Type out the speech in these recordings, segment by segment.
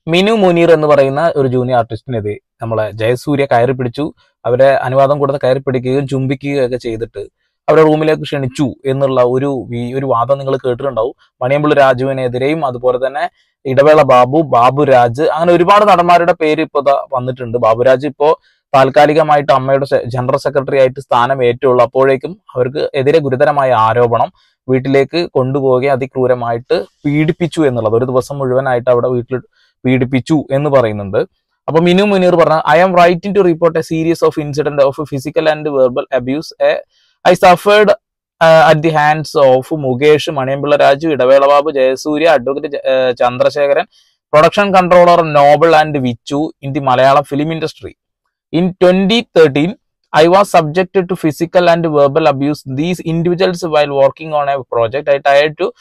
മിനു മുനീർ എന്ന് പറയുന്ന ഒരു ജൂനിയർ ആർട്ടിസ്റ്റിനെതിരെ നമ്മളെ ജയസൂര്യ കയറി പിടിച്ചു. അവരെ അനുവാദം കൊടുത്ത് കയറി പിടിക്കുകയും ചുംബിക്കുകയും ഒക്കെ ചെയ്തിട്ട് അവരെ റൂമിലേക്ക് ക്ഷണിച്ചു എന്നുള്ള ഒരു വാദം നിങ്ങൾ കേട്ടിട്ടുണ്ടാവും. മണിയമ്പിള്ള രാജുവിനെതിരെയും അതുപോലെ തന്നെ ഇടവേള ബാബുരാജ്, അങ്ങനെ ഒരുപാട് നടന്മാരുടെ പേര് ഇപ്പൊ വന്നിട്ടുണ്ട്. ബാബുരാജ് ഇപ്പോ താൽക്കാലികമായിട്ട് അമ്മയുടെ ജനറൽ സെക്രട്ടറി ആയിട്ട് സ്ഥാനം ഏറ്റുള്ളൂ. അപ്പോഴേക്കും അവർക്ക് എതിരെ ഗുരുതരമായ ആരോപണം, വീട്ടിലേക്ക് കൊണ്ടുപോവുകയും അതിക്രൂരമായിട്ട് പീഡിപ്പിച്ചു എന്നുള്ളത്, ഒരു ദിവസം മുഴുവനായിട്ട് അവിടെ വീട്ടിൽ പീഡിപ്പിച്ചു എന്ന് പറയുന്നുണ്ട്. അപ്പൊ മിനു മുനീർ പറഞ്ഞ, I am writing to report a series of incident of physical and verbal abuse I suffered at the hands of Mukesh, Maniyanpilla Raju, Idavela Babu, Jayasurya, advocate Chandrasekharan, production controller Noble and Vichu in the Malayalam film industry. In 2013, I was subjected to physical and verbal abuse these individuals while working on a project. I tried to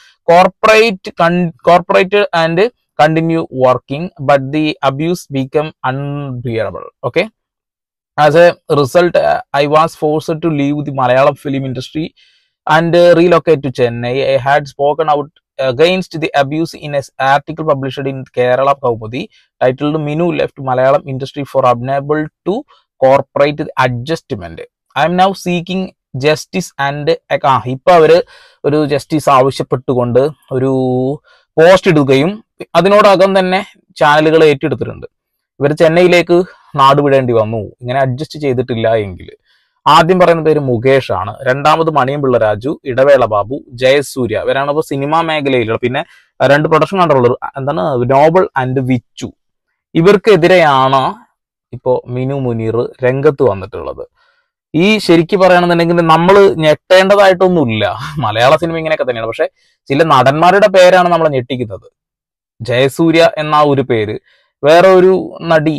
cooperate and continue working, but the abuse became unbearable. Okay. As a result, I was forced to leave the Malayalam film industry and relocate to Chennai. I had spoken out against the abuse in an article published in Kerala Kaupadi titled Minu left Malayalam industry for unable to cooperate with adjustment. I am now seeking justice and ഇപ്പൊ അവര് ഒരു justice ആവശ്യപ്പെട്ടുകൊണ്ട് ഒരു post ഇടുകയും അതിനോടകം തന്നെ ചാനലുകൾ ഏറ്റെടുത്തിട്ടുണ്ട്. ഇവർ ചെന്നൈയിലേക്ക് നാടുവിടേണ്ടി വന്നു ഇങ്ങനെ അഡ്ജസ്റ്റ് ചെയ്തിട്ടില്ല എങ്കിൽ. ആദ്യം പറയുന്ന പേര് മുകേഷ് ആണ്, രണ്ടാമത് മണിയമ്പിള്ള രാജു, ഇടവേള ബാബു, ജയസൂര്യ, ഇവരാണ് ഇപ്പോൾ സിനിമാ മേഖലയിലുള്ള. പിന്നെ രണ്ട് production controller Noble and Vichu. ഇവർക്കെതിരെയാണ് ഇപ്പോ മിനു മുനീർ രംഗത്ത് വന്നിട്ടുള്ളത്. ഈ ശരിക്കും പറയുകയാണെന്നുണ്ടെങ്കിൽ നമ്മൾ ഞെട്ടേണ്ടതായിട്ടൊന്നുമില്ല, മലയാള സിനിമ ഇങ്ങനെയൊക്കെ തന്നെയാണ്. പക്ഷെ ചില നടന്മാരുടെ പേരാണ് നമ്മളെ ഞെട്ടിക്കുന്നത്. ജയസൂര്യ എന്ന ഒരു പേര്, വേറെ ഒരു നടി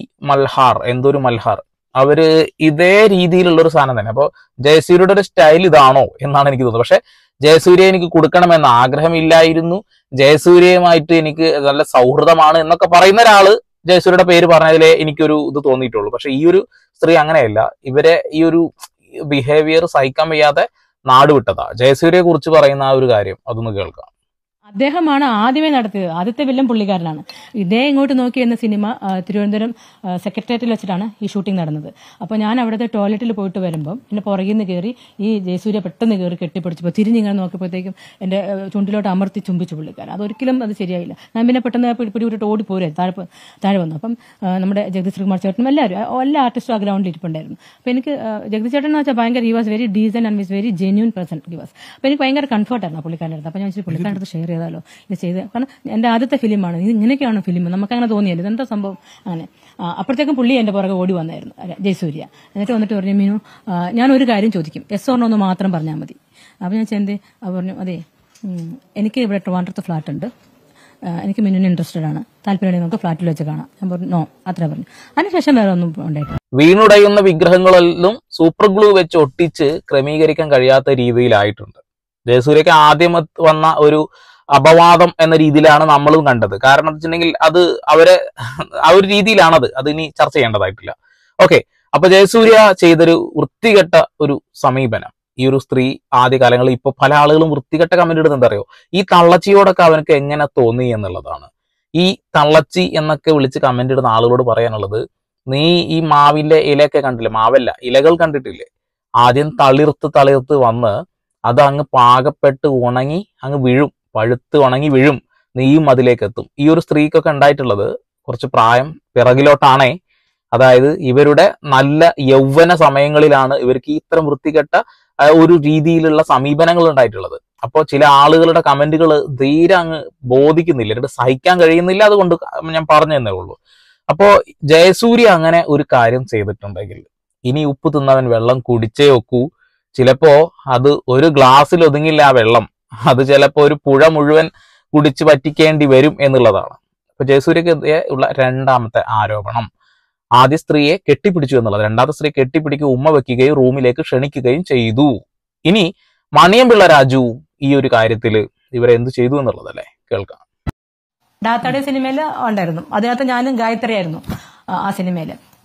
മൽഹാർ, അവര് ഇതേ രീതിയിലുള്ള ഒരു സാധനം തന്നെ. അപ്പൊ ജയസൂര്യയുടെ ഒരു സ്റ്റൈൽ ഇതാണോ എന്നാണ് എനിക്ക് തോന്നുന്നത്. പക്ഷെ ജയസൂര്യ എനിക്ക് കൊടുക്കണമെന്ന് ആഗ്രഹമില്ലായിരുന്നു, ജയസൂര്യയുമായിട്ട് എനിക്ക് നല്ല സൗഹൃദമാണ് എന്നൊക്കെ പറയുന്ന ഒരാള് ജയസൂര്യയുടെ പേര് പറഞ്ഞതിലേ എനിക്കൊരു ഇത് തോന്നിയിട്ടുള്ളൂ. പക്ഷെ ഈ ഒരു സ്ത്രീ അങ്ങനെയല്ല, ഇവരെ ഈ ഒരു ബിഹേവിയർ സഹിക്കാൻ വയ്യാതെ നാടുവിട്ടതാ. ജയസൂര്യയെ കുറിച്ച് പറയുന്ന ആ ഒരു കാര്യം അതൊന്ന് കേൾക്കാം. അദ്ദേഹമാണ് ആദ്യമേ നടത്തിയത്. ആദ്യത്തെ വില്ലൻ പുള്ളിക്കാരനാണ്. ഇതേ ഇങ്ങോട്ട് നോക്കി എന്ന സിനിമ തിരുവനന്തപുരം സെക്രട്ടേറിയറ്റിൽ വെച്ചിട്ടാണ് ഈ ഷൂട്ടിംഗ് നടന്നത്. അപ്പോൾ ഞാൻ അവിടുത്തെ ടോയ്ലറ്റിൽ പോയിട്ട് വരുമ്പം എന്നെ പുറകിൽ നിന്ന് കയറി ഈ ജയസൂര്യ പെട്ടെന്ന് കയറി കെട്ടിപ്പിടിച്ചപ്പോൾ തിരിഞ്ഞിങ്ങനെ നോക്കിയപ്പോഴത്തേക്കും എൻ്റെ ചുണ്ടിലോട്ട് അമർത്തി ചുംബിച്ചു പുള്ളിക്കാരൻ. അതൊരിക്കലും അത് ശരിയായില്ല. ഞാൻ പിന്നെ പെട്ടെന്ന് പിടിവിട്ടിട്ട് ഓടിപ്പോരെ താഴെ വന്നു. അപ്പം നമ്മുടെ ജഗദീഷ് ശ്രീകുമാർ ചേട്ടനും എല്ലാ ആർട്ടിസ്റ്റും ആ ഗ്രൗണ്ടിൽ ഇരിപ്പുണ്ടായിരുന്നു. അപ്പോൾ എനിക്ക് ജഗദീഷ് ചേട്ടൻ എന്ന് വെച്ചാൽ ഭയങ്കര he was very decent and was very genuine person he was. അപ്പോൾ എനിക്ക് ഭയങ്കര കംഫർട്ടായിരുന്നു ആ പുള്ളിക്കാരൻ്റെ അടുത്ത്. അപ്പോൾ ഞാൻ പുള്ളിക്കാരൻ്റെ അടുത്ത് ഷെയർ ചെയ്താലോ ഇത് ചെയ്ത്, കാരണം എൻ്റെ ആദ്യത്തെ ഫിലിമാണ് ഇത്, ഇങ്ങനെയൊക്കെയാണ് ഫിലിം, നമുക്കങ്ങനെ തോന്നിയല്ലോ ഇതെന്താ സംഭവം അങ്ങനെ. അപ്പോഴത്തേക്കും പുള്ളി എൻ്റെ പുറകെ ഓടി വന്നായിരുന്നു ജയസൂര്യ. എന്നിട്ട് വന്നിട്ട് പറഞ്ഞു, മീനു ഞാൻ ഒരു കാര്യം ചോദിക്കും, എസ് ഓർ നോ എന്ന് മാത്രം പറഞ്ഞാൽ മതി. അപ്പോൾ ഞാൻ ചെന്ത് പറഞ്ഞു, അതെ എനിക്ക് ഇവിടെ ട്രിവാൻഡ്രത്ത് ഫ്ലാറ്റ് ഉണ്ട്, എനിക്ക് മിനുവിന് ഇൻട്രസ്റ്റഡ് ആണ്, താല്പര്യം നമുക്ക് ഫ്ലാറ്റിൽ വെച്ച് കാണാം. ഞാൻ പറഞ്ഞു നോ, അത്ര പറഞ്ഞു. അതിനുശേഷം വേറെ ഒന്നും ഉണ്ടായിട്ടില്ല. വീണുടയുന്ന വിഗ്രഹങ്ങളെല്ലാം സൂപ്പർ ഗ്ലൂ വെച്ച് ഒട്ടിച്ച് ക്രമീകരിക്കാൻ കഴിയാത്ത രീതിയിലായിട്ടുണ്ട്. ജയസൂര്യക്ക് ആദ്യം വന്ന ഒരു അപവാദം എന്ന രീതിയിലാണ് നമ്മളും കണ്ടത്. കാരണം എന്താ വെച്ചിട്ടുണ്ടെങ്കിൽ അത് അവരെ ആ ഒരു രീതിയിലാണത്, അത് ഇനി ചർച്ച ചെയ്യേണ്ടതായിട്ടില്ല. ഓക്കെ, അപ്പൊ ജയസൂര്യ ചെയ്തൊരു വൃത്തികെട്ട ഒരു സമീപനം ഈ ഒരു സ്ത്രീ ആദ്യകാലങ്ങളിൽ ഇപ്പൊ പല ആളുകളും വൃത്തികെട്ട കമന്റ് ഇടുന്നത് എന്താ അറിയോ, ഈ തള്ളച്ചിയോടൊക്കെ അവനക്ക് എങ്ങനെ തോന്നി എന്നുള്ളതാണ്. ഈ തള്ളച്ചി എന്നൊക്കെ വിളിച്ച് കമന്റ് ഇടുന്ന ആളുകളോട് പറയാനുള്ളത്, നീ ഈ മാവിന്റെ ഇലയൊക്കെ കണ്ടില്ലേ, മാവല്ല ഇലകൾ കണ്ടിട്ടില്ലേ, ആദ്യം തളിർത്ത് വന്ന് അത് അങ്ങ് പാകപ്പെട്ട് ഉണങ്ങി അങ്ങ് വീഴും, പഴുത്ത് ഉണങ്ങി വീഴും, നീയും അതിലേക്ക് എത്തും. ഈ ഒരു സ്ത്രീക്കൊക്കെ ഉണ്ടായിട്ടുള്ളത് കുറച്ച് പ്രായം പിറകിലോട്ടാണേ. അതായത് ഇവരുടെ നല്ല യൗവന സമയങ്ങളിലാണ് ഇവർക്ക് ഇത്തരം വൃത്തികെട്ട ഒരു രീതിയിലുള്ള സമീപനങ്ങൾ ഉണ്ടായിട്ടുള്ളത്. അപ്പോൾ ചില ആളുകളുടെ കമന്റുകൾ തീരെ അങ്ങ് ബോധിക്കുന്നില്ല, എന്നിട്ട് സഹിക്കാൻ കഴിയുന്നില്ല, അതുകൊണ്ട് ഞാൻ പറഞ്ഞു തന്നേ ഉള്ളൂ. അപ്പോ ജയസൂര്യ അങ്ങനെ ഒരു കാര്യം ചെയ്തിട്ടുണ്ടെങ്കിൽ ഇനി ഉപ്പ് തിന്നവൻ വെള്ളം കുടിച്ചേ ഒക്കൂ. ചിലപ്പോ അത് ഒരു ഗ്ലാസ്സിൽ ഒതുങ്ങില്ല ആ വെള്ളം, അത് ചിലപ്പോ ഒരു പുഴ മുഴുവൻ കുടിച്ച് പറ്റിക്കേണ്ടി വരും എന്നുള്ളതാണ്. അപ്പൊ ജയസൂര്യക്കെതിരെ ഉള്ള രണ്ടാമത്തെ ആരോപണം, ആദ്യ സ്ത്രീയെ കെട്ടിപ്പിടിച്ചു എന്നുള്ളത്. രണ്ടാമത്തെ സ്ത്രീ കെട്ടിപ്പിടിക്കുക, ഉമ്മ വെക്കുകയും റൂമിലേക്ക് ക്ഷണിക്കുകയും ചെയ്തു. ഇനി മണിയമ്പിള്ള രാജു ഈ ഒരു കാര്യത്തിൽ ഇവരെന്ത് ചെയ്തു എന്നുള്ളതല്ലേ കേൾക്കാം. ഡാത്തയുടെ സിനിമയിൽ ഉണ്ടായിരുന്നു, അതിനകത്ത് ഞാനും ഗായത്രിയായിരുന്നു ആ സിനിമയിൽ.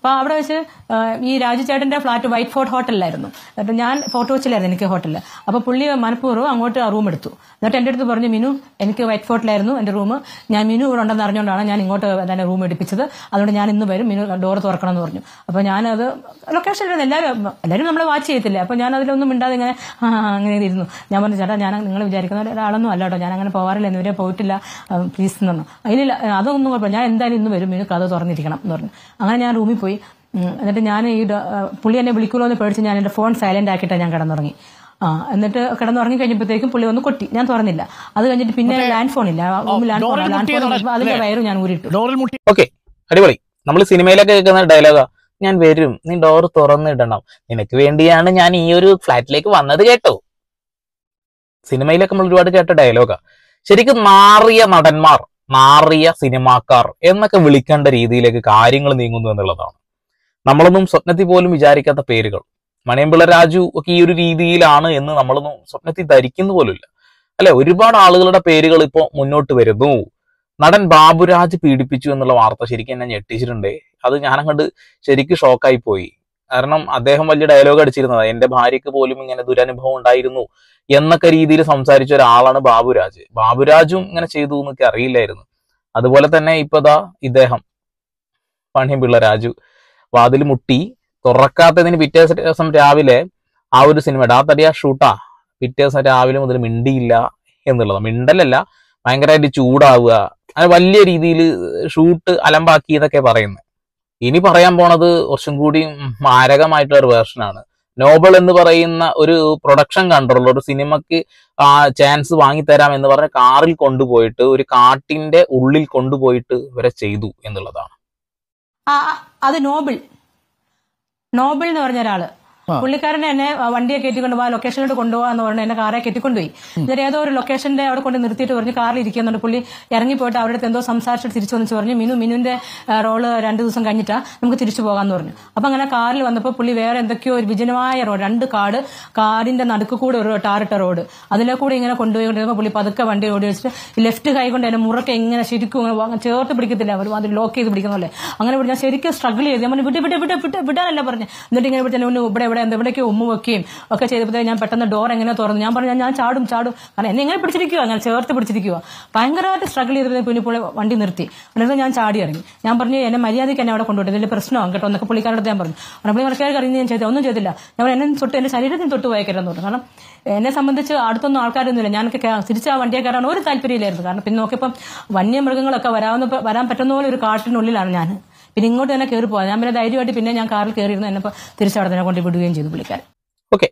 അപ്പോൾ അവിടെ വെച്ച് ഈ രാജു ചേട്ടൻ്റെ ഫ്ലാറ്റ് വൈറ്റ് ഫോർട്ട് ഹോട്ടലിലായിരുന്നു. എന്നിട്ട് ഞാൻ ഫോർട്ട് കൊച്ചിലായിരുന്നു എനിക്ക് ഹോട്ടലിൽ. അപ്പോൾ പുള്ളി മനഃപൂർവ്വം അങ്ങോട്ട് റൂം എടുത്തു. എന്നിട്ട് എൻ്റെ അടുത്ത് പറഞ്ഞു, മിനു എനിക്ക് വൈറ്റ് ഫോർട്ടിലായിരുന്നു എൻ്റെ റൂം, ഞാൻ മിനു ഇവിടെ ഉണ്ടെന്ന് അറിഞ്ഞുകൊണ്ടാണ് ഞാൻ ഇങ്ങോട്ട് തന്നെ റൂം എടുപ്പിച്ചത്, അതുകൊണ്ട് ഞാൻ ഇന്ന് വരും, മിനു ഡോർ തുറക്കണം എന്ന് പറഞ്ഞു. അപ്പോൾ ഞാനത് ലൊക്കേഷൻ എല്ലാവരും നമ്മളെ വാച്ച് ചെയ്യത്തില്ല. അപ്പോൾ ഞാൻ അതിലൊന്നും മിണ്ടാതെ ഇങ്ങനെ അങ്ങനെ ഇരുന്നു. ഞാൻ പറഞ്ഞു, ചേട്ടാ ഞാൻ നിങ്ങൾ വിചാരിക്കുന്ന ഒരാളൊന്നും അല്ല കേട്ടോ, ഞാൻ അങ്ങനെ പോകാറില്ല, ഇന്നുവരെ പോയിട്ടില്ല, പ്ലീസ് എന്ന് പറഞ്ഞു. അതിൽ അതൊന്നും കുഴപ്പമില്ല, ഞാൻ എന്തായാലും ഇന്ന് വരും, മിനു കഥ തുറന്നിരിക്കണം എന്ന് പറഞ്ഞു. അങ്ങനെ ഞാൻ റൂമിൽ പോയി. എന്നിട്ട് ഞാൻ ഈ പുള്ളി എന്നെ വിളിക്കുമല്ലോ എന്ന് പേടിച്ച് ഞാൻ എൻ്റെ ഫോൺ സൈലന്റ് ആക്കിയിട്ടാണ് ഞാൻ കിടന്നുറങ്ങി. എന്നിട്ട് കിടന്നുറങ്ങി കഴിഞ്ഞപ്പോഴത്തേക്കും പുള്ളി ഒന്ന് കൊട്ടി, ഞാൻ തുറന്നില്ല. അത് കഴിഞ്ഞിട്ട് പിന്നെ ലാൻഡ് ഫോൺ ഇല്ല, ലാൻഡ് ഫോൺ അതിന്റെ വയറും ഞാൻ ഊരിട്ടു. ഓക്കെ, അടിപൊളി. നമ്മൾ സിനിമയിലൊക്കെ കേൾക്കുന്ന ഡയലോഗാ, ഞാൻ വരും, നീ ഡോർ തുറന്നിടണം, നിനക്ക് വേണ്ടിയാണ് ഞാൻ ഈ ഒരു ഫ്ലാറ്റിലേക്ക് വന്നത് കേട്ടോ. സിനിമയിലൊക്കെ നമ്മൾ ഒരുപാട് കേട്ട ഡയലോഗാ. ശരിക്കും നാറിയ നടന്മാർ, നാറിയ സിനിമാക്കാർ എന്നൊക്കെ വിളിക്കേണ്ട രീതിയിലേക്ക് കാര്യങ്ങൾ നീങ്ങുന്നു എന്നുള്ളതാണ്. നമ്മളൊന്നും സ്വപ്നത്തിൽ പോലും വിചാരിക്കാത്ത പേരുകൾ. മണിയമ്പിള്ള രാജു ഒക്കെ ഈ ഒരു രീതിയിലാണ് എന്ന് നമ്മളൊന്നും സ്വപ്നത്തിൽ ധരിക്കുന്ന പോലുമില്ല അല്ലെ. ഒരുപാട് ആളുകളുടെ പേരുകൾ ഇപ്പോൾ മുന്നോട്ട് വരുന്നു. നടൻ ബാബുരാജ് പീഡിപ്പിച്ചു എന്നുള്ള വാർത്ത ശരിക്കും എന്നെ ഞെട്ടിച്ചിട്ടുണ്ട്. അത് ഞാനങ്ങോട്ട് ശരിക്കും ഷോക്കായി പോയി. കാരണം അദ്ദേഹം വലിയ ഡയലോഗ് അടിച്ചിരുന്നത്, എന്റെ ഭാര്യയ്ക്ക് പോലും ഇങ്ങനെ ദുരനുഭവം ഉണ്ടായിരുന്നു എന്നൊക്കെ രീതിയിൽ സംസാരിച്ച ഒരാളാണ് ബാബുരാജ്. ബാബുരാജും ഇങ്ങനെ ചെയ്തു എന്നൊക്കെ അറിയില്ലായിരുന്നു. അതുപോലെ തന്നെ ഇപ്പതാ ഇദ്ദേഹം മണിയമ്പിള്ള രാജു വാതിൽ മുട്ടി തുറക്കാത്തതിന് പിറ്റേ ദിവസം രാവിലെ ആ ഒരു സിനിമയുടെ ആ തടിയ ഷൂട്ടാ പിറ്റേ ദിവസം രാവിലെ മുതൽ മിണ്ടിയില്ല എന്നുള്ളത്. മിണ്ടലല്ല, ഭയങ്കരമായിട്ട് ചൂടാവുക, അങ്ങനെ വലിയ രീതിയിൽ ഷൂട്ട് അലമ്പാക്കി എന്നൊക്കെ പറയുന്നത്. ഇനി പറയാൻ പോണത് കുറച്ചും കൂടി മാരകമായിട്ടുള്ള ഒരു വേർഷനാണ്. നോബൽ എന്ന് പറയുന്ന ഒരു പ്രൊഡക്ഷൻ കൺട്രോളർ ഒരു സിനിമയ്ക്ക് ചാൻസ് വാങ്ങിത്തരാം എന്ന് പറഞ്ഞ കാറിൽ കൊണ്ടുപോയിട്ട് ഒരു കാട്ടിന്റെ ഉള്ളിൽ കൊണ്ടുപോയിട്ട് ഇവരെ ചെയ്തു എന്നുള്ളതാണ്. അത് നോബിൾ എന്ന് പറഞ്ഞ ഒരാള്, പുള്ളിക്കാരൻ എന്നെ വണ്ടിയെ കയറ്റിക്കൊണ്ട് പോകാൻ ലൊക്കേഷനിലോട്ട് കൊണ്ടുപോകാന്ന് പറഞ്ഞു എന്നെ കാറെ കെട്ടിക്കൊണ്ടുപോയി. എന്നിട്ട് ഏതോ ഒരു ലൊക്കേഷന്റെ അവിടെ കൊണ്ട് നിർത്തിയിട്ട് പറഞ്ഞു കാറിൽ ഇരിക്കുന്നുണ്ട്. പുള്ളി ഇറങ്ങിപ്പോയിട്ട് അവരുടെ എന്തോ സംസാരിച്ചിട്ട് തിരിച്ചു വന്നിച്ച് പറഞ്ഞു, മിനുവിന്റെ റോള് 2 ദിവസം കഴിഞ്ഞിട്ടാ നമുക്ക് തിരിച്ചു പോകാന്ന് പറഞ്ഞു. അപ്പൊ അങ്ങനെ കാറിൽ വന്നപ്പോൾ പുള്ളി വേറെ എന്തൊക്കെയോ ഒരു വിജനമായ റോഡ്, 2 കാടിന്റെ നടുക്ക് കൂടെ ഒരു ടാറിട്ട റോഡ്, അതിലെ കൂടെ ഇങ്ങനെ കൊണ്ടുപോയിക്കൊണ്ടിരുന്നപ്പോൾ പുള്ളി പതുക്കെ വണ്ടി ഓടി വെച്ചിട്ട് ലെഫ്റ്റ് കൈ കൊണ്ട് എന്നെ മുറക്കെ ഇങ്ങനെ ശരിക്കും ചേർത്ത് പിടിക്കത്തില്ല, അവർ അത് ലോക്ക് ചെയ്ത് പിടിക്കുന്നല്ലേ, അങ്ങനെ ഞാൻ ശരിക്കും സ്ട്രഗിൾ ചെയ്ത് ഞാൻ വിടാനല്ല പറഞ്ഞു. എന്നിട്ട് ഇങ്ങനെ ഇവിടെ എവിടേക്കോ ഉമ്മ വെക്കുകയും ഒക്കെ ചെയ്തപ്പോഴത്തേ ഞാൻ പെട്ടെന്ന് ഡോർ എങ്ങനെ തുറന്നു. ഞാൻ പറഞ്ഞു ഞാൻ ചാടും കാരണം എന്നെ എങ്ങനെ പിടിച്ചിരിക്കുക, അങ്ങനെ ചേർത്ത് പിടിച്ചിരിക്കുക. ഭയങ്കരമായിട്ട് സ്ട്രഗിൾ ചെയ്തപ്പോൾ പിന്നെ പുള്ളി വണ്ടി നിർത്തി. എന്നിട്ട് ഞാൻ ചാടി ഇറങ്ങി. ഞാൻ പറഞ്ഞു എന്നെ മര്യാദയ്ക്ക് എന്നെ അവിടെ കൊണ്ടുപോയി, ഇതിന്റെ പ്രശ്നമാകും കേട്ടോ എന്നൊക്കെ പുള്ളിക്കാരുടെ ഞാൻ പറഞ്ഞു. പുള്ളി മറക്കാർക്ക് അറിയുന്നത് ഞാൻ ചെയ്തത് ഒന്നും ചെയ്തില്ല. ഞാൻ എന്നെ തൊട്ട് എന്റെ ശരീരത്തിന് തൊട്ട് പോയേക്കരുതെന്ന് പറഞ്ഞു. കാരണം എന്നെ സംബന്ധിച്ച് അടുത്തൊന്നും ആൾക്കാരൊന്നുമില്ല, ഞാനൊക്കെ തിരിച്ച് ആ വണ്ടിയെ കയറാൻ ഒരു താല്പര്യമില്ലായിരുന്നു. കാരണം പിന്നെ നോക്കിയപ്പം വന്യമൃഗങ്ങളൊക്കെ വരാൻ പറ്റുന്ന പോലെ ഒരു കാട്ടിനുള്ളിലാണ് ഞാൻ. പിന്നെ ഇങ്ങോട്ട് തന്നെ കയറി പോകാം. ഞാൻ പിന്നെ ധൈര്യമായിട്ട് പിന്നെ ഞാൻ കാറിൽ കയറിയിരുന്നു. എന്നെ തിരിച്ചവിടെ തന്നെ കൊണ്ട് വിടുകയും ചെയ്തു പുള്ളിക്കാരൻ. ഓക്കെ,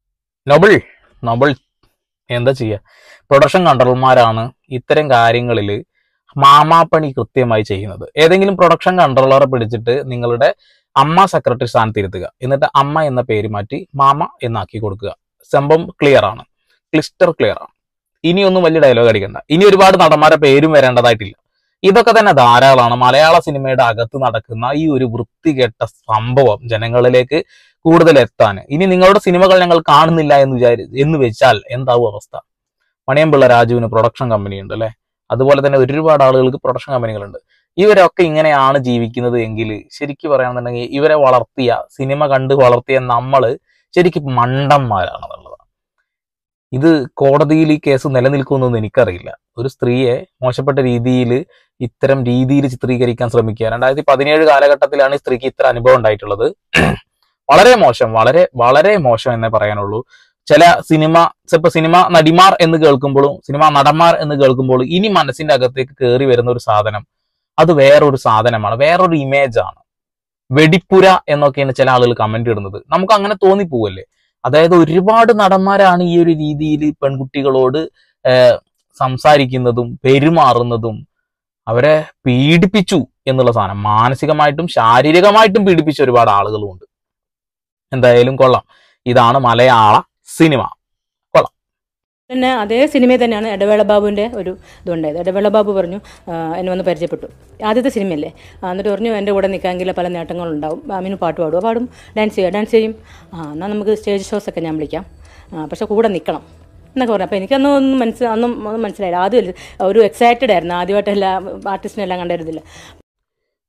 നോബിൾ എന്താ ചെയ്യുക, പ്രൊഡക്ഷൻ കൺട്രോളർമാരാണ് ഇത്തരം കാര്യങ്ങളിൽ മാമാപ്പണി കൃത്യമായി ചെയ്യുന്നത്. ഏതെങ്കിലും പ്രൊഡക്ഷൻ കൺട്രോളറെ പിടിച്ചിട്ട് നിങ്ങളുടെ അമ്മ സെക്രട്ടറി സ്ഥാനത്ത് ഇരുത്തുക, എന്നിട്ട് അമ്മ എന്ന പേര് മാറ്റി മാമ എന്നാക്കി കൊടുക്കുക. സംഭവം ക്ലിയർ ആണ്, ക്ലിസ്റ്റർ ക്ലിയർ ആണ്. ഇനിയൊന്നും വലിയ ഡയലോഗ് അടിക്കണ്ട. ഇനി ഒരുപാട് നടന്മാരെ പേരും വരേണ്ടതായിട്ടില്ല. ഇതൊക്കെ തന്നെ ധാരാളമാണ്. മലയാള സിനിമയുടെ അകത്ത് നടക്കുന്ന ഈ ഒരു വൃത്തികെട്ട സംഭവം ജനങ്ങളിലേക്ക് കൂടുതൽ എത്താൻ. ഇനി നിങ്ങളുടെ സിനിമകൾ ഞങ്ങൾ കാണുന്നില്ല എന്ന് വെച്ചാൽ എന്താവും അവസ്ഥ? മണിയമ്പിള്ള രാജുവിന് പ്രൊഡക്ഷൻ കമ്പനി ഉണ്ട് അല്ലെ, അതുപോലെ തന്നെ ഒരുപാട് ആളുകൾക്ക് പ്രൊഡക്ഷൻ കമ്പനികളുണ്ട്. ഇവരൊക്കെ ഇങ്ങനെയാണ് ജീവിക്കുന്നത് എങ്കിൽ ശരിക്കും പറയുകയാണെന്നുണ്ടെങ്കിൽ ഇവരെ സിനിമ കണ്ട് വളർത്തിയ നമ്മള് ശരിക്കും മണ്ടന്മാരാണെന്നുള്ളതാണ്. ഇത് കോടതിയിൽ ഈ കേസ് നിലനിൽക്കുമെന്നൊന്നും എനിക്കറിയില്ല. ഒരു സ്ത്രീയെ മോശപ്പെട്ട രീതിയിൽ ഇത്തരം രീതിയിൽ ചിത്രീകരിക്കാൻ ശ്രമിക്കുക. 2017 കാലഘട്ടത്തിലാണ് ഈ സ്ത്രീക്ക് ഇത്ര അനുഭവം ഉണ്ടായിട്ടുള്ളത്. വളരെ മോശം, വളരെ വളരെ മോശം എന്നേ പറയാനുള്ളൂ. ചില സിനിമ നടിമാർ എന്ന് കേൾക്കുമ്പോഴും സിനിമ നടന്മാർ എന്ന് കേൾക്കുമ്പോഴും ഇനി മനസ്സിന്റെ അകത്തേക്ക് കയറി വരുന്ന ഒരു സാധനം, അത് വേറൊരു സാധനമാണ്, വേറൊരു ഇമേജാണ്. വെടിപ്പുര എന്നൊക്കെയാണ് ചില ആളുകൾ കമന്റ് ഇടുന്നത്. നമുക്ക് അങ്ങനെ തോന്നിപ്പോവല്ലേ? അതായത് ഒരുപാട് നടന്മാരാണ് ഈ ഒരു രീതിയിൽ പെൺകുട്ടികളോട് സംസാരിക്കുന്നതും പെരുമാറുന്നതും. അവരെ പീഡിപ്പിച്ചു എന്നുള്ള സാധനം, മാനസികമായിട്ടും ശാരീരികമായിട്ടും പീഡിപ്പിച്ച ഒരുപാട് ആളുകളുമുണ്ട്. എന്തായാലും കൊള്ളാം. ഇതാണ് മലയാള സിനിമ. കൊള്ളാം. പിന്നെ അതേ സിനിമയിൽ തന്നെയാണ് ഇടവേള ബാബുവിൻ്റെ ഒരു ഇതുണ്ടായത്. ഇടവേള ബാബു പറഞ്ഞു, എന്നെ വന്ന് പരിചയപ്പെട്ടു, ആദ്യത്തെ സിനിമയല്ലേ, എന്നിട്ട് പറഞ്ഞു എൻ്റെ കൂടെ നിൽക്കാമെങ്കിൽ പല നേട്ടങ്ങളുണ്ടാവും, മിനു പാട്ട് പാടും, ഡാൻസ് ചെയ്യും, എന്നാൽ നമുക്ക് സ്റ്റേജ് ഷോസൊക്കെ ഞാൻ വിളിക്കാം, പക്ഷെ കൂടെ നിൽക്കണം എന്നൊക്കെ പറഞ്ഞു. അപ്പോൾ എനിക്കൊന്നും മനസ്സിലായില്ല. ആദ്യം ഒരു എക്സൈറ്റഡ് ആയിരുന്നു, ആദ്യമായിട്ട് എല്ലാ ആർട്ടിസ്റ്റിനെല്ലാം കണ്ടിരുന്നില്ല.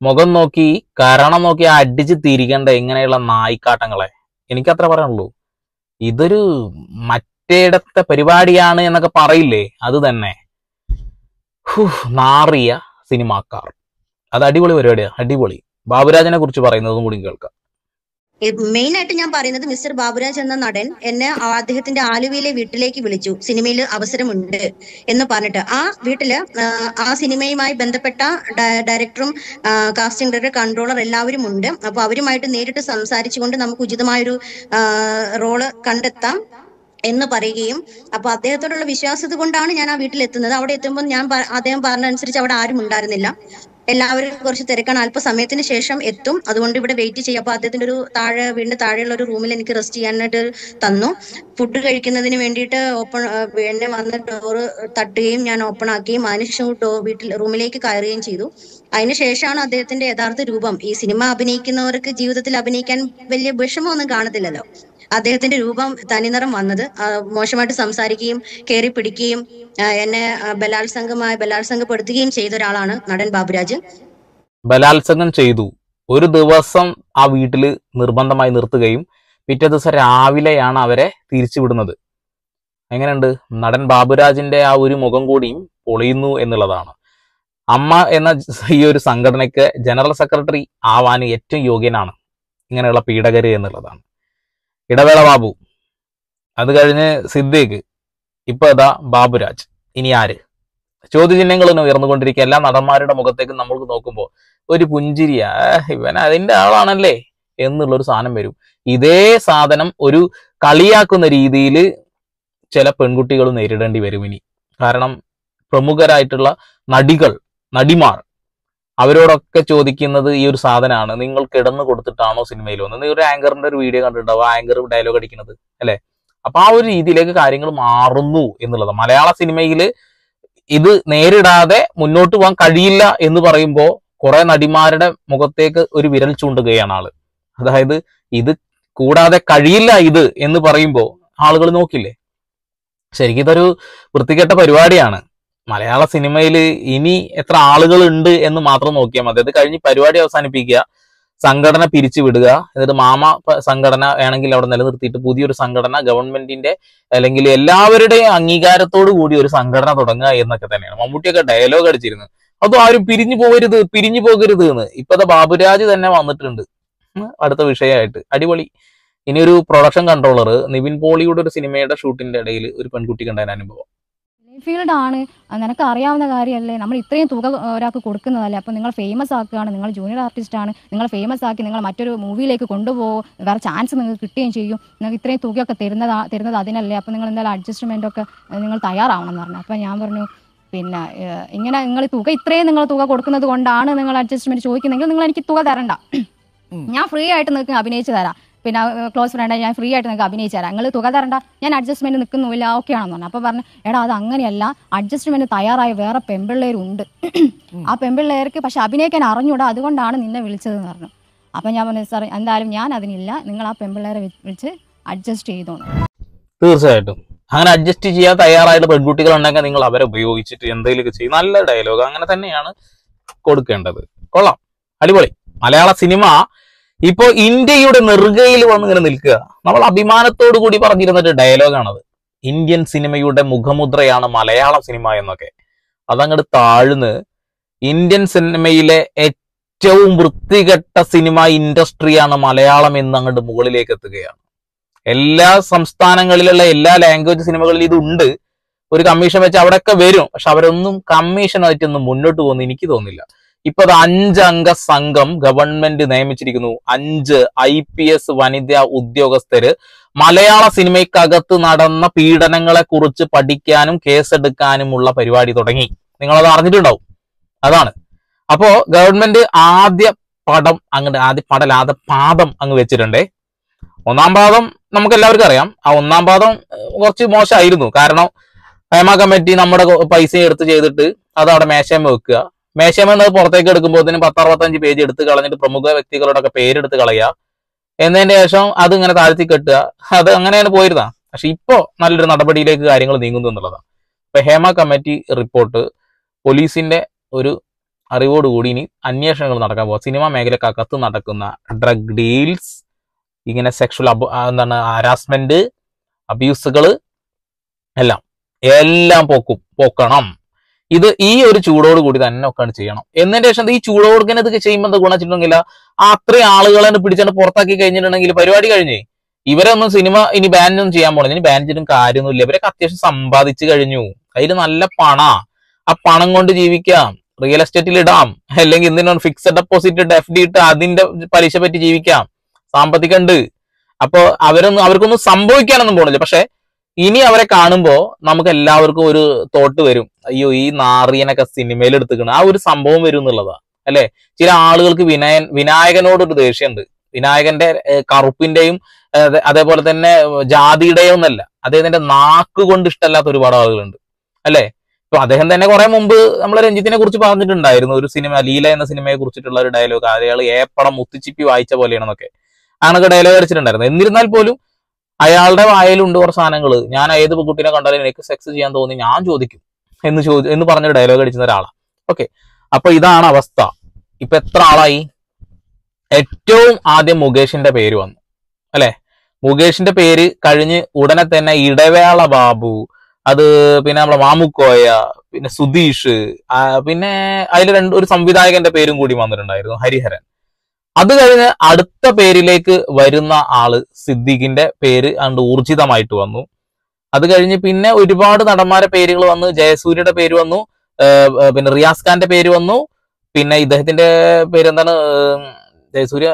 മുഖം നോക്കി കാരണം നോക്കി അടിച്ച് തിരികണ്ട ഇങ്ങനെയുള്ള നായിക്കാട്ടങ്ങളെ. എനിക്കത്ര പറയാനുള്ളൂ. ഇതൊരു മറ്റേടത്തെ പരിപാടിയാണ് എന്നൊക്കെ പറയില്ലേ, അത് തന്നെ. നാറിയ സിനിമാക്കാർ. അത് അടിപൊളി പരിപാടിയാണ്, അടിപൊളി. ബാബുരാജിനെ കുറിച്ച് പറയുന്നതും കൂടി കേൾക്കാം. മെയിൻ ആയിട്ട് ഞാൻ പറയുന്നത് മിസ്റ്റർ ബാബുരാജ് എന്ന നടൻ എന്നെ അദ്ദേഹത്തിന്റെ ആലുവയിലെ വീട്ടിലേക്ക് വിളിച്ചു, സിനിമയിൽ അവസരമുണ്ട് എന്ന് പറഞ്ഞിട്ട്. ആ വീട്ടില് ആ സിനിമയുമായി ബന്ധപ്പെട്ട ഡയറക്ടറും കാസ്റ്റിംഗ് ഡയറക്ടർ, കൺട്രോളർ എല്ലാവരും ഉണ്ട്. അപ്പൊ അവരുമായിട്ട് നേരിട്ട് സംസാരിച്ചുകൊണ്ട് നമുക്ക് ഉചിതമായൊരു റോള് കണ്ടെത്താം എന്ന് പറയുകയും, അപ്പൊ അദ്ദേഹത്തോടുള്ള വിശ്വാസത കൊണ്ടാണ് ഞാൻ ആ വീട്ടിലെത്തുന്നത്. അവിടെ എത്തുമ്പോൾ അദ്ദേഹം പറഞ്ഞനുസരിച്ച് അവിടെ ആരും ഉണ്ടായിരുന്നില്ല, എല്ലാവരും കുറച്ച് തിരക്കാണ്, അല്പസമയത്തിന് ശേഷം എത്തും, അതുകൊണ്ട് ഇവിടെ വെയിറ്റ് ചെയ്യാം. അപ്പൊ അദ്ദേഹത്തിന്റെ ഒരു വീടിന്റെ താഴെയുള്ള ഒരു റൂമിൽ എനിക്ക് റെസ്റ്റ് ചെയ്യാനായിട്ട് തന്നു. ഫുഡ് കഴിക്കുന്നതിന് വേണ്ടിയിട്ട് എന്നെ വന്ന് ഡോറ് തട്ടുകയും ഞാൻ ഓപ്പൺ ആക്കുകയും അതിനുശേഷം റൂമിലേക്ക് കയറുകയും ചെയ്തു. അതിനുശേഷമാണ് അദ്ദേഹത്തിന്റെ യഥാർത്ഥ രൂപം. ഈ സിനിമ അഭിനയിക്കുന്നവർക്ക് ജീവിതത്തിൽ അഭിനയിക്കാൻ വലിയ വിഷമമൊന്നും കാണത്തില്ലല്ലോ. അദ്ദേഹത്തിന്റെ രൂപം തനിനിറം വന്നത്. മോശമായിട്ട് സംസാരിക്കുകയും കയറി പിടിക്കുകയും എന്നെ ബലാത്സംഗപ്പെടുത്തുകയും ചെയ്ത ഒരാളാണ് നടൻ ബാബുരാജ്. ബലാത്സംഗം ചെയ്തു. ഒരു ദിവസം ആ വീട്ടിൽ നിർബന്ധമായി നിർത്തുകയും പിറ്റേ ദിവസം രാവിലെയാണ് അവരെ തിരിച്ചുവിടുന്നത്. എങ്ങനെയുണ്ട്? നടൻ ബാബുരാജിന്റെ ആ ഒരു മുഖം കൂടിയും പൊളിയുന്നു എന്നുള്ളതാണ്. അമ്മ എന്ന ഈ ഒരു സംഘടനയ്ക്ക് ജനറൽ സെക്രട്ടറി ആവാൻ ഏറ്റവും യോഗ്യനാണ് ഇങ്ങനെയുള്ള പീഡകര് എന്നുള്ളതാണ്. ഇടവേള ബാബു, അത് കഴിഞ്ഞ് സിദ്ദീഖ്, ഇപ്പൊ ഇതാ ബാബുരാജ്. ഇനി ആര്? ചോദ്യചിഹ്നങ്ങൾ ഉയർന്നുകൊണ്ടിരിക്കുക. എല്ലാ നടന്മാരുടെ മുഖത്തേക്ക് നമ്മൾക്ക് നോക്കുമ്പോൾ ഒരു പുഞ്ചിരിയാ, ഇവൻ അതിന്റെ ആളാണല്ലേ എന്നുള്ളൊരു സാധനം വരും. ഇതേ സാധനം ഒരു കളിയാക്കുന്ന രീതിയിൽ ചില പെൺകുട്ടികൾ നേരിടേണ്ടി വരും ഇനി. കാരണം പ്രമുഖരായിട്ടുള്ള നടിമാർ അവരോടൊക്കെ ചോദിക്കുന്നത് ഈ ഒരു സാധനമാണ്, നിങ്ങൾ കിടന്നു കൊടുത്തിട്ടാണോ സിനിമയിൽ വന്നത്? നീ ഒരു ആങ്കറിന്റെ ഒരു വീഡിയോ കണ്ടിട്ടുണ്ടാവും, ആങ്കർ ഡയലോഗ് അടിക്കുന്നത് അല്ലെ? അപ്പൊ ആ ഒരു രീതിയിലേക്ക് കാര്യങ്ങൾ മാറുന്നു എന്നുള്ളത്. മലയാള സിനിമയിൽ ഇത് നേരിടാതെ മുന്നോട്ട് പോകാൻ കഴിയില്ല എന്ന് പറയുമ്പോൾ കുറെ നടിമാരുടെ മുഖത്തേക്ക് ഒരു വിരൽ ചൂണ്ടുകയാണ് ആള്. അതായത് ഇത് കൂടാതെ കഴിയില്ല ഇത് എന്ന് പറയുമ്പോൾ ആളുകൾ നോക്കില്ലേ? ശരിക്കും ഇതൊരു വൃത്തികെട്ട പരിപാടിയാണ്. മലയാള സിനിമയിൽ ഇനി എത്ര ആളുകൾ ഉണ്ട് എന്ന് മാത്രം നോക്കിയാൽ മതി. അത് കഴിഞ്ഞ് പരിപാടി അവസാനിപ്പിക്കുക, സംഘടന പിരിച്ചുവിടുക, എന്നിട്ട് മാമ സംഘടന വേണമെങ്കിൽ അവിടെ നിലനിർത്തിയിട്ട് പുതിയൊരു സംഘടന ഗവൺമെന്റിന്റെ അല്ലെങ്കിൽ എല്ലാവരുടെയും അംഗീകാരത്തോടു കൂടി ഒരു സംഘടന തുടങ്ങുക എന്നൊക്കെ തന്നെയാണ്. മമ്മൂട്ടിയൊക്കെ ഡയലോഗ് അടിച്ചിരുന്നു, അതും ആരും പിരിഞ്ഞു പോകരുത് എന്ന്. ഇപ്പത്തെ ബാബുരാജ് തന്നെ വന്നിട്ടുണ്ട് അടുത്ത വിഷയമായിട്ട്. അടിപൊളി. ഇനി ഒരു പ്രൊഡക്ഷൻ കൺട്രോളർ നിവിൻ പോളിയുടെ ഒരു സിനിമയുടെ ഷൂട്ടിന്റെ ഇടയിൽ ഒരു പെൺകുട്ടി കണ്ട അനുഭവം. ഫീൽഡാണ്, നിനക്ക് അറിയാവുന്ന കാര്യമല്ലേ, നമ്മൾ ഇത്രയും തുക ഒരാൾക്ക് കൊടുക്കുന്നതല്ലേ, അപ്പോൾ നിങ്ങൾ ഫേമസ് ആക്കുകയാണ്, നിങ്ങൾ ജൂനിയർ ആർട്ടിസ്റ്റാണ്, നിങ്ങൾ ഫേമസ് ആക്കി നിങ്ങൾ മറ്റൊരു മൂവിയിലേക്ക് കൊണ്ടുപോകും, വേറെ ചാൻസ് നിങ്ങൾക്ക് കിട്ടുകയും ചെയ്യും, നിങ്ങൾക്ക് ഇത്രയും തുകയൊക്കെ തരുന്നത് അതിനല്ലേ, അപ്പോൾ നിങ്ങൾ എന്തായാലും അഡ്ജസ്റ്റ്മെൻറ്റൊക്കെ നിങ്ങൾ തയ്യാറാവണം എന്ന് പറഞ്ഞു. അപ്പോൾ ഞാൻ പറഞ്ഞു, പിന്നെ ഇങ്ങനെ നിങ്ങൾ ഇത്രയും തുക കൊടുക്കുന്നത് കൊണ്ടാണ് നിങ്ങൾ അഡ്ജസ്റ്റ്മെൻറ്റ് ചോദിക്കുന്നെങ്കിൽ നിങ്ങൾ എനിക്ക് തുക തരണ്ട, ഞാൻ ഫ്രീ ആയിട്ട് നിങ്ങൾക്ക് അഭിനയിച്ച് തരാം, പിന്നെ ക്ലോസ് ഫ്രണ്ടായി ഞാൻ ഫ്രീ ആയിട്ട് നിങ്ങൾക്ക് അഭിനയിച്ചു തരാം, നിങ്ങൾ തുക തരണ്ട, ഞാൻ അഡ്ജസ്റ്റ്മെന്റ് നിൽക്കുന്നില്ല, ഓക്കെ ആണെന്ന് പറഞ്ഞു. അപ്പോൾ പറഞ്ഞു, എടാ അത് അങ്ങനെയല്ല, അഡ്ജസ്റ്റ്മെന്റ് തയ്യാറായ വേറെ പെൺപിള്ളേരുണ്ട്, ആ പെൺപിള്ളേർക്ക് പക്ഷെ അഭിനയിക്കാൻ അറിഞ്ഞൂടാ, അതുകൊണ്ടാണ് നിന്നെ വിളിച്ചതെന്ന് പറഞ്ഞു. അപ്പം ഞാൻ പറഞ്ഞു, സാർ എന്തായാലും ഞാൻ അതിനില്ല, നിങ്ങൾ ആ പെൺപിള്ളേരെ വിളിച്ച് അഡ്ജസ്റ്റ് ചെയ്തോന്നു. തീർച്ചയായിട്ടും അങ്ങനെ അഡ്ജസ്റ്റ് ചെയ്യാൻ തയ്യാറായിട്ട് പെൺകുട്ടികൾ ഉണ്ടെങ്കിൽ നിങ്ങൾ അവരെ ഉപയോഗിച്ചിട്ട് എന്തെങ്കിലുമൊക്കെ ചെയ്യും. നല്ല ഡയലോഗ് അങ്ങനെ തന്നെയാണ് കൊടുക്കേണ്ടത്. കൊള്ളാം, അടിപൊളി. മലയാള സിനിമ ഇപ്പോ ഇന്ത്യയുടെ നെറുകയിൽ വന്ന് ഇങ്ങനെ നിൽക്കുക. നമ്മൾ അഭിമാനത്തോടു കൂടി പറഞ്ഞിരുന്നൊരു ഡയലോഗാണത്. ഇന്ത്യൻ സിനിമയുടെ മുഖമുദ്രയാണ് മലയാള സിനിമ എന്നൊക്കെ. അതങ്ങോട്ട് താഴ്ന്ന് ഇന്ത്യൻ സിനിമയിലെ ഏറ്റവും വൃത്തികെട്ട സിനിമ ഇൻഡസ്ട്രിയാണ് മലയാളം എന്ന് അങ്ങോട്ട് മുകളിലേക്ക് എത്തുകയാണ്. എല്ലാ സംസ്ഥാനങ്ങളിലുള്ള എല്ലാ ലാംഗ്വേജ് സിനിമകളിലും ഇതുണ്ട്. ഒരു കമ്മീഷൻ വെച്ച് അവിടെയൊക്കെ വരും, പക്ഷെ അവരൊന്നും കമ്മീഷനായിട്ടൊന്നും മുന്നോട്ട് പോകുന്നു എനിക്ക് തോന്നുന്നില്ല. ഇപ്പൊ അത് 5 അംഗ സംഘം ഗവൺമെന്റ് നിയമിച്ചിരിക്കുന്നു. 5 IPS വനിതാ ഉദ്യോഗസ്ഥര് മലയാള സിനിമയ്ക്കകത്ത് നടന്ന പീഡനങ്ങളെ കുറിച്ച് പഠിക്കാനും കേസെടുക്കാനുമുള്ള പരിപാടി തുടങ്ങി. നിങ്ങളത് അറിഞ്ഞിട്ടുണ്ടാവും. അതാണ്. അപ്പോ ഗവൺമെന്റ് ആദ്യ പാദം അങ്ങ് വെച്ചിട്ടുണ്ടേ. 1-ാം പാദം നമുക്ക് എല്ലാവർക്കും അറിയാം. ആ 1-ാം പാദം കുറച്ച് മോശമായിരുന്നു. കാരണം ഹേമ കമ്മിറ്റി നമ്മുടെ പൈസ എടുത്ത് ചെയ്തിട്ട് അത് അവിടെ മേശമ വെക്കുക. മേശമ എന്നത് പുറത്തേക്ക് എടുക്കുമ്പോൾ 10-65 പേജ് എടുത്ത് കളഞ്ഞിട്ട് പ്രമുഖ വ്യക്തികളുടെ പേരെടുത്ത് കളയുക. എന്നതിന് ശേഷം അത് ഇങ്ങനെ താഴ്ത്തി കെട്ടുക. അത് അങ്ങനെയാണ് പോയിരുന്ന. പക്ഷെ ഇപ്പോ നല്ലൊരു നടപടിയിലേക്ക് കാര്യങ്ങൾ നീങ്ങുന്നു എന്നുള്ളതാണ്. ഇപ്പൊ ഹേമ കമ്മിറ്റി റിപ്പോർട്ട് പോലീസിന്റെ ഒരു അറിവോടുകൂടി ഇനി അന്വേഷണങ്ങൾ നടക്കാൻ പോകുക. സിനിമാ മേഖലക്കകത്ത് നടക്കുന്ന ഡ്രഗ് ഡീൽസ്, ഇങ്ങനെ സെക്ഷൽ ഹരാസ്മെന്റ്, അബ്യൂസുകൾ എല്ലാം പോക്കണം. ഇത് ഈ ഒരു ചൂടോട് കൂടി തന്നെ ഒക്കെ ചെയ്യണം. എന്നതിന് ശേഷം ഈ ചൂടോടുങ്ങനെ ഇത് ചെയ്യുമ്പോൾ എന്താ ഗുണം വെച്ചിട്ടുണ്ടെങ്കിൽ അത്രയും ആളുകളെ പിടിച്ചാണ് പുറത്താക്കി കഴിഞ്ഞിട്ടുണ്ടെങ്കിൽ പരിപാടി കഴിഞ്ഞേ. ഇവരൊന്നും സിനിമ ഇനി ബാനൊന്നും ചെയ്യാൻ പോകണം. ഇനി ബാൻ ചെയ്തിട്ടും കാര്യമൊന്നുമില്ല. ഇവരൊക്കെ അത്യാവശ്യം സമ്പാദിച്ചു കഴിഞ്ഞു. അതിൽ നല്ല ആ പണം കൊണ്ട് ജീവിക്കാം, റിയൽ എസ്റ്റേറ്റിൽ ഇടാം, അല്ലെങ്കിൽ എന്തിനാണ് ഫിക്സഡ് ഡെപ്പോസിറ്റ് ഇട്ട് FD ഇട്ട് അതിന്റെ പലിശ പറ്റി ജീവിക്കാം. സാമ്പത്തികം ഉണ്ട്. അപ്പൊ അവർക്കൊന്നും സംഭവിക്കാനൊന്നും പോണില്ല. പക്ഷെ ഇനി അവരെ കാണുമ്പോ നമുക്ക് എല്ലാവർക്കും ഒരു തോട്ട് വരും, അയ്യോ ഈ നാറിയനൊക്കെ സിനിമയിൽ എടുത്തുക്കണം, ആ ഒരു സംഭവം വരും എന്നുള്ളതാ അല്ലെ. ചില ആളുകൾക്ക് വിനായകനോടൊരു ദേഷ്യമുണ്ട്. വിനായകന്റെ കറുപ്പിന്റെയും അതേപോലെ തന്നെ ജാതിയുടെയോ ഒന്നല്ല, അദ്ദേഹത്തിന്റെ നാക്ക് കൊണ്ട് ഇഷ്ടമല്ലാത്ത ഒരുപാട് ആളുകളുണ്ട് അല്ലെ. ഇപ്പൊ അദ്ദേഹം തന്നെ കുറെ മുമ്പ് നമ്മൾ രഞ്ജിത്തിനെ കുറിച്ച് പറഞ്ഞിട്ടുണ്ടായിരുന്നു. ഒരു സിനിമ ലീല എന്ന സിനിമയെ കുറിച്ചിട്ടുള്ള ഒരു ഡയലോഗ്, അയാൾ ഏപ്പടം മുത്തിച്ചിപ്പി വായിച്ച പോലെയാണെന്നൊക്കെ അങ്ങനൊക്കെ ഡയലോഗ് അടിച്ചിട്ടുണ്ടായിരുന്നു. എന്നിരുന്നാൽ പോലും അയാളുടെ വായിലുണ്ട് കുറച്ച് സാധനങ്ങൾ. ഞാൻ ഏത് കുട്ടീനെ കണ്ടാലും എനിക്ക് സെക്സ് ചെയ്യാൻ തോന്നി ഞാൻ ചോദിക്കും എന്ന് പറഞ്ഞൊരു ഡയലോഗ് അടിക്കുന്ന ഒരാളാണ്. ഓക്കെ, അപ്പൊ ഇതാണ് അവസ്ഥ. ഇപ്പൊ എത്ര ആളായി? ഏറ്റവും ആദ്യം മുകേഷിന്റെ പേര് വന്നു അല്ലെ. മുകേഷിന്റെ പേര് കഴിഞ്ഞ് ഉടനെ തന്നെ ഇടവേള ബാബു, അത് പിന്നെ നമ്മളെ മാമുക്കോയ, പിന്നെ സുധീഷ്, പിന്നെ അതിൽ ഒരു സംവിധായകന്റെ പേരും കൂടി വന്നിട്ടുണ്ടായിരുന്നു, ഹരിഹരൻ. അത് കഴിഞ്ഞ് അടുത്ത പേരിലേക്ക് വരുന്ന ആള് സിദ്ദീഖിന്റെ പേര് അണ്ട് ഊർജിതമായിട്ട് വന്നു. അത് കഴിഞ്ഞ് പിന്നെ ഒരുപാട് നടന്മാരെ പേരുകൾ വന്നു. ജയസൂര്യയുടെ പേര് വന്നു, പിന്നെ റിയാസ് ഖാന്റെ പേര് വന്നു, പിന്നെ ഇദ്ദേഹത്തിന്റെ പേരെന്താണ്, ജയസൂര്യ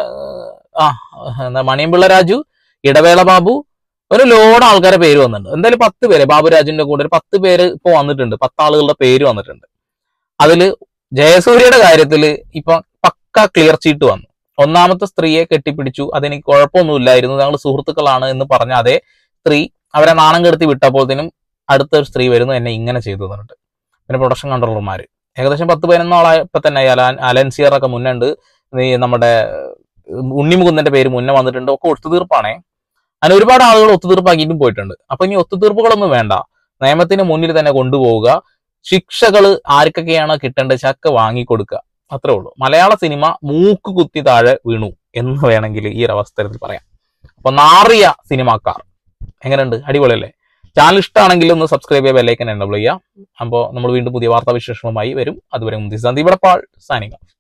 മണിയമ്പിള്ള രാജു, ഇടവേള ബാബു, ഒരു ലോഡ് ആൾക്കാരെ പേര് വന്നിട്ടുണ്ട്. എന്തായാലും 10 പേര്, ബാബുരാജിന്റെ കൂടെ ഒരു 10 പേര് ഇപ്പൊ വന്നിട്ടുണ്ട്, 10 ആളുകളുടെ പേര് വന്നിട്ടുണ്ട്. അതില് ജയസൂര്യയുടെ കാര്യത്തില് ഇപ്പൊ പക്ക ക്ലിയർ ചീട്ട് വന്നു. ഒന്നാമത്തെ സ്ത്രീയെ കെട്ടിപ്പിടിച്ചു, അതെനിക്ക് കുഴപ്പമൊന്നുമില്ലായിരുന്നു, ഞങ്ങൾ സുഹൃത്തുക്കളാണ് എന്ന് പറഞ്ഞ അതേ സ്ത്രീ അവരെ നാണം കെടുത്തി വിട്ടപ്പോഴത്തേനും അടുത്തൊരു സ്ത്രീ വരുന്നു, എന്നെ ഇങ്ങനെ ചെയ്തു തന്നിട്ട്. പിന്നെ പ്രൊഡക്ഷൻ കൺട്രോളർമാര് ഏകദേശം 10-11 ആളായപ്പോ തന്നെ അലൻസിയറൊക്കെ മുന്നുണ്ട്, നമ്മുടെ ഉണ്ണിമുകുന്ദന്റെ പേര് മുന്നേ വന്നിട്ടുണ്ട്. ഒക്കെ ഒത്തുതീർപ്പാണേ. അങ്ങനെ ഒരുപാട് ആളുകൾ ഒത്തുതീർപ്പാക്കിയിട്ടും പോയിട്ടുണ്ട്. അപ്പൊ ഇനി ഒത്തുതീർപ്പുകളൊന്നും വേണ്ട, നിയമത്തിന് മുന്നിൽ തന്നെ കൊണ്ടുപോവുക. ശിക്ഷകൾ ആർക്കൊക്കെയാണ് കിട്ടേണ്ടത് ചക്ക വാങ്ങിക്കൊടുക്കുക, അത്രേ ഉള്ളൂ. മലയാള സിനിമ മൂക്ക് കുത്തി താഴെ വീണു എന്ന് വേണമെങ്കിൽ ഈ ഒരു അവസരത്തിൽ പറയാം. അപ്പൊ നാറിയ സിനിമാക്കാർ എങ്ങനെയുണ്ട്? അടിപൊളിയല്ലേ? ചാനൽ ഇഷ്ടമാണെങ്കിൽ ഒന്ന് സബ്സ്ക്രൈബ് ചെയ്യുക, ബെല്ലൈക്കൻ എനേബിൾ ചെയ്യുക. അപ്പോൾ നമ്മൾ വീണ്ടും പുതിയ വാർത്താവിശേഷങ്ങളുമായി വരും. അതുവരെ സന്ദീപ് എടപ്പാൾ സൈനിങ് ഓഫ്.